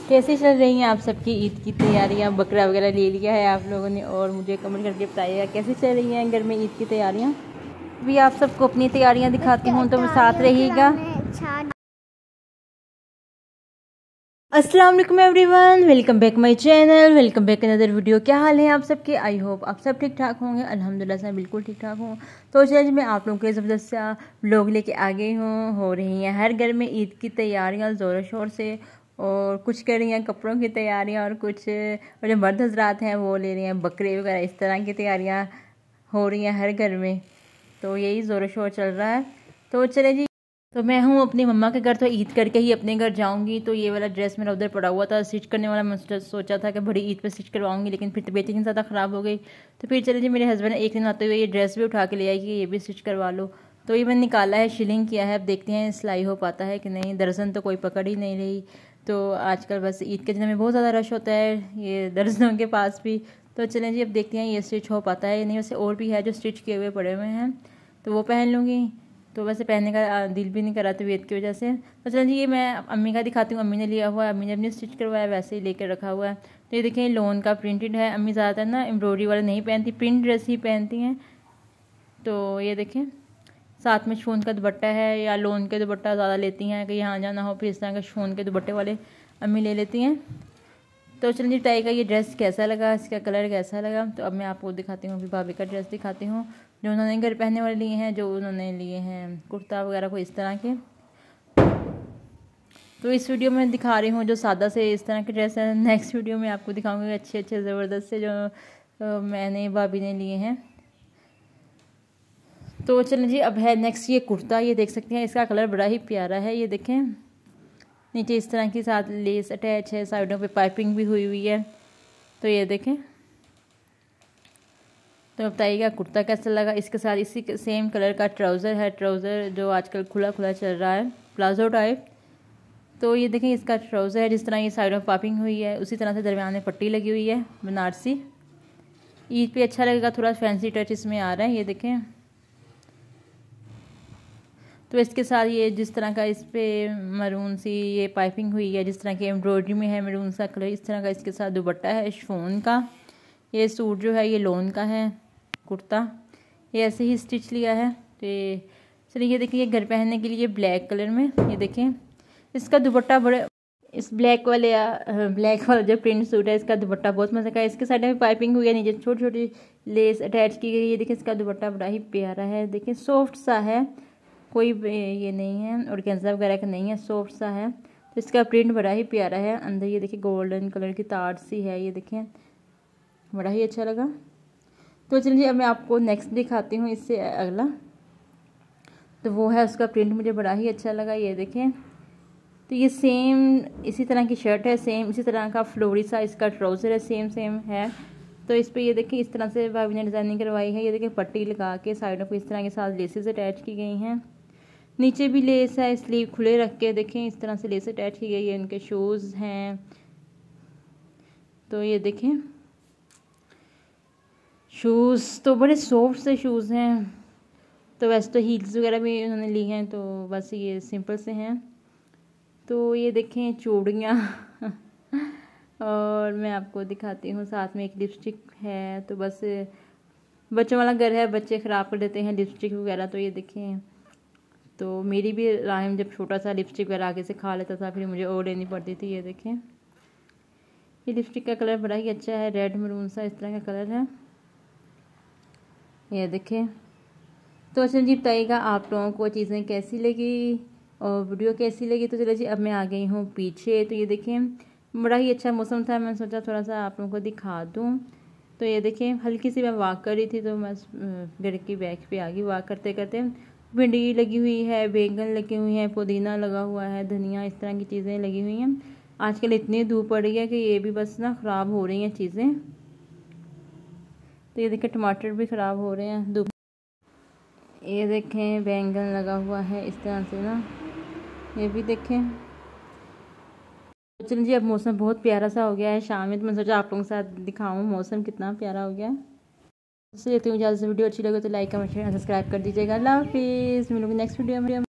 कैसे चल रही हैं आप सबकी ईद की तैयारियां? बकरा वगैरह ले लिया है आप लोगों ने? और मुझे कमेंट करके बताइएगा कैसे चल रही हैं घर में ईद की तैयारियां। भी आप सबको अपनी तैयारियां दिखाती हूँ तो साथ रहिएगा। अस्सलाम वालेकुम everyone, welcome back my channel, welcome back another video. क्या हाल है आप सबके? आई होप आप सब ठीक ठाक होंगे। अल्हम्दुलिल्लाह से बिल्कुल ठीक ठाक हूँ। तो चलिए मैं आप लोगों के ज़बरदस्त व्लॉग लेके आ गई हूँ। हो रही हैं हर घर में ईद की तैयारियाँ ज़ोर शोर से, और कुछ कर रही हैं कपड़ों की तैयारियाँ, और कुछ और जो मर्द हजरात हैं वो ले रही हैं बकरे वगैरह। इस तरह की तैयारियाँ हो रही हैं हर घर में, तो यही ज़ोर शोर चल रहा है। तो चले जी, तो मैं हूँ अपनी मम्मा के घर, तो ईद करके ही अपने घर जाऊंगी। तो ये वाला ड्रेस मेरा उधर पड़ा हुआ था स्टिच करने वाला। मैं सोचा था कि बड़ी ईद पे स्टिच करवाऊंगी, लेकिन फिर तबीयत इतनी ज़्यादा ख़राब हो गई। तो फिर चले जी, मेरे हस्बैंड एक दिन आते हुए ये ड्रेस भी उठा के ले आई कि ये भी स्टिच करवा लो। तो ये मैंने निकाला है, शिलिंग किया है। अब देखते हैं सिलाई हो पाता है कि नहीं। दर्जन तो कोई पकड़ ही नहीं रही। तो आजकल बस ईद के दिन में बहुत ज़्यादा रश होता है ये दर्जनों के पास भी। तो चलें जी, अब देखते हैं ये स्टिच हो पाता है या नहीं। वैसे और भी है जो स्टिच किए हुए पड़े हुए हैं, तो वो पहन लूँगी। तो वैसे पहनने का दिल भी नहीं करा तबीयत की वजह से। तो चलिए ये मैं अम्मी का दिखाती हूँ। अम्मी ने लिया हुआ है, अम्मी ने अपने स्टिच करवाया, वैसे ही लेकर रखा हुआ है। तो ये देखें लोन का प्रिंटेड है। अम्मी ज़्यादातर ना एम्ब्रॉयडरी वाला नहीं पहनती, प्रिंट ड्रेस ही पहनती हैं। तो ये देखें साथ में शून का दुपट्टा है, या लोन के दुपट्टा ज़्यादा लेती हैं कि यहाँ जाना हो, फिर इस तरह के शून के दुपट्टे वाले अम्मी ले लेती हैं। तो चलिए टाई का ये ड्रेस कैसा लगा, इसका कलर कैसा लगा, तो अब मैं आपको दिखाती हूँ। अभी भाभी का ड्रेस दिखाती हूँ जो उन्होंने घर पहनने वाले लिए हैं, जो उन्होंने लिए हैं कुर्ता वगैरह को इस तरह के। तो इस वीडियो में दिखा रही हूँ जो सादा से इस तरह के ड्रेस है। नेक्स्ट वीडियो में आपको दिखाऊंगी अच्छे अच्छे ज़बरदस्त से जो मैंने भाभी ने लिए हैं। तो चलिए जी, अब है नेक्स्ट ये कुर्ता। ये देख सकते हैं, इसका कलर बड़ा ही प्यारा है। ये देखें नीचे इस तरह की साथ लेस अटैच है, साइडों पे पाइपिंग भी हुई है। तो ये देखें, तो बताइएगा कुर्ता कैसा लगा। इसके साथ इसी सेम कलर का ट्राउज़र है, ट्राउज़र जो आजकल खुला खुला चल रहा है, प्लाजो टाइप। तो ये देखें इसका ट्राउज़र है, जिस तरह ये साइड में पाइपिंग हुई है उसी तरह से दरमियान में पट्टी लगी हुई है बनारसी। ईद पे अच्छा लगेगा, थोड़ा फैंसी टच इसमें आ रहा है। ये देखें, तो इसके साथ ये जिस तरह का इस पर मरून सी ये पाइपिंग हुई है, जिस तरह की एम्ब्रॉयडरी में है मरून सा कलर, इस तरह का इसके साथ दुपट्टा है शिफॉन का। ये सूट जो है ये लोन का है कुर्ता, ये ऐसे ही स्टिच लिया है। तो ये चलिए ये देखिए, ये घर पहनने के लिए ब्लैक कलर में। ये देखें इसका दुपट्टा बड़े, इस ब्लैक वाला जो प्रिंट सूट है इसका दुपट्टा बहुत मज़े का है। इसके साइड में पाइपिंग हुई है, नीचे छोटी छोटी लेस अटैच की गई है। देखिए इसका दुपट्टा बड़ा ही प्यारा है। देखिए सॉफ्ट सा है, कोई ये नहीं है और ऑर्गेन्जा वगैरह का नहीं है, सॉफ्ट सा है। तो इसका प्रिंट बड़ा ही प्यारा है। अंदर ये देखिए गोल्डन कलर की तार सी है। ये देखें बड़ा ही अच्छा लगा। तो चलिए अब मैं आपको नेक्स्ट दिखाती हूँ इससे अगला। तो वो है, उसका प्रिंट मुझे बड़ा ही अच्छा लगा। ये देखें, तो ये सेम इसी तरह की शर्ट है, सेम इसी तरह का फ्लोरी सा इसका ट्राउज़र है, सेम सेम है। तो इस पर ये देखिए इस तरह से भाभी ने डिज़ाइनिंग करवाई है। ये देखिए पट्टी लगा के साइडों को इस तरह के साथ लेसेस अटैच की गई हैं। नीचे भी लेस है, स्लीव खुले रख के देखें इस तरह से लेस अटैच की गई है। इनके शूज़ हैं, तो ये देखें शूज़ तो बड़े सॉफ्ट से शूज़ हैं। तो वैसे तो हील्स वगैरह भी उन्होंने ली हैं, तो बस ये सिंपल से हैं। तो ये देखें चूड़ियाँ और मैं आपको दिखाती हूँ साथ में एक लिपस्टिक है। तो बस बच्चों वाला घर है, बच्चे ख़राब कर देते हैं लिपस्टिक वगैरह। तो ये देखें, तो मेरी भी राहिम जब छोटा सा लिपस्टिक वगैरह आगे से खा लेता था, फिर मुझे और लेनी पड़ती थी। ये देखें ये लिपस्टिक का कलर बड़ा ही अच्छा है, रेड मरून सा इस तरह का कलर है। ये देखें, तो अच्छा जी बताइएगा आप लोगों को चीज़ें कैसी लगी और वीडियो कैसी लगी। तो चलो जी अब मैं आ गई हूँ पीछे। तो ये देखें बड़ा ही अच्छा मौसम था, मैंने सोचा थोड़ा सा आप लोगों को दिखा दूँ। तो ये देखें हल्की सी मैं वॉक कर रही थी, तो मैं घर की बैक पे आ गई वॉक करते करते। भिंडी लगी हुई है, बैंगन लगी हुई है, पुदीना लगा हुआ है, धनिया, इस तरह की चीज़ें लगी हुई हैं। आजकल इतनी धूप पड़ रही है कि ये भी बस ना ख़राब हो रही हैं चीज़ें। तो ये देखें टमाटर भी ख़राब हो रहे हैं धूप। ये देखें बैंगन लगा हुआ है इस तरह से ना, ये भी देखें। चलिए जी अब मौसम बहुत प्यारा सा हो गया है शाम में, तो मैं सोचा आप लोगों के साथ दिखाऊं मौसम कितना प्यारा हो गया है। इससे लेती हूँ इजाज़त। वीडियो अच्छी लगे तो लाइक कमेंट शेयर सब्सक्राइब कर दीजिएगा। अल्लाह हाफिज़, मिलूंगी नेक्स्ट वीडियो में।